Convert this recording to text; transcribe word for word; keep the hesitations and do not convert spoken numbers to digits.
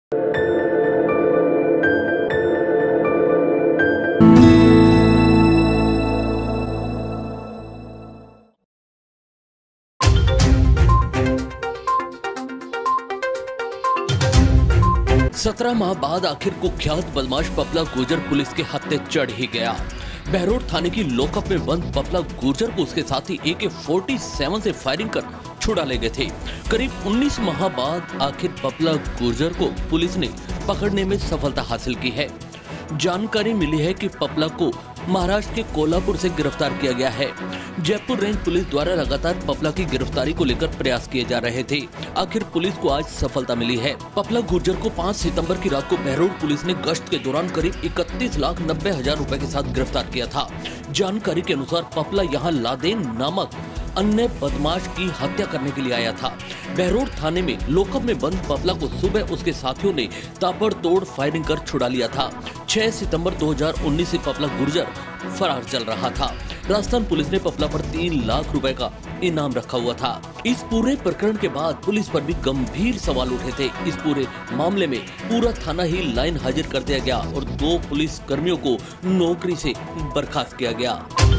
सत्रह माह बाद आखिर कुख्यात बदमाश पपला गुर्जर पुलिस के हत्थे चढ़ ही गया। बहरोड थाने की लॉकअप में बंद पपला गुर्जर को उसके साथी ए के सैंतालीस से फायरिंग कर छुड़ा ले गए थे। करीब उन्नीस माह बाद आखिर पपला गुर्जर को पुलिस ने पकड़ने में सफलता हासिल की है। जानकारी मिली है कि पपला को महाराष्ट्र के कोल्हापुर से गिरफ्तार किया गया है। जयपुर रेंज पुलिस द्वारा लगातार पपला की गिरफ्तारी को लेकर प्रयास किए जा रहे थे। आखिर पुलिस को आज सफलता मिली है। पपला गुर्जर को पाँच सितंबर की रात को बहरोड पुलिस ने गश्त के दौरान करीब इकतीस लाख नब्बे हजार रुपए के साथ गिरफ्तार किया था। जानकारी के अनुसार पपला यहाँ लादेन नामक अन्य बदमाश की हत्या करने के लिए आया था। बहरोड थाने में लॉकअप में बंद पपला को सुबह उसके साथियों ने ताबड़तोड़ फायरिंग कर छुड़ा लिया था। छह सितंबर दो हज़ार उन्नीस से पपला गुर्जर फरार चल रहा था। राजस्थान पुलिस ने पपला पर तीन लाख रुपए का इनाम रखा हुआ था। इस पूरे प्रकरण के बाद पुलिस पर भी गंभीर सवाल उठे थे। इस पूरे मामले में पूरा थाना ही लाइन हाजिर कर दिया गया और दो पुलिस कर्मियों को नौकरी से बर्खास्त किया गया।